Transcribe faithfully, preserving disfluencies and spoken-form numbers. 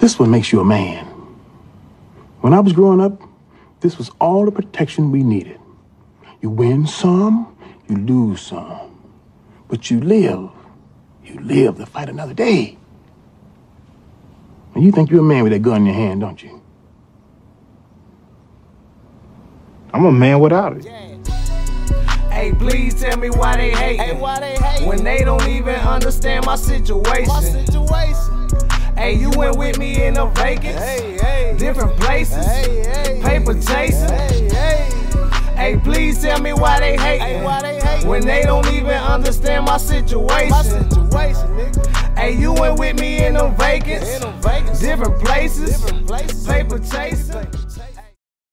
This is what makes you a man. When I was growing up, this was all the protection we needed. You win some, you lose some. But you live. You live to fight another day. And you think you're a man with that gun in your hand, don't you? I'm a man without it. Hey, please tell me why they hate Hey, why they hate when they don't even understand my situation. my situation? Hey, you went with me in the Vegas, Hey, hey, different places, hey, hey, paper chasing. hey, hey, Hey, please tell me why they hate hey, why they hate when they don't even understand my situation. my situation, nigga? Hey, you went with me in the Vegas, In them Vegas, different places, different places, paper chasing.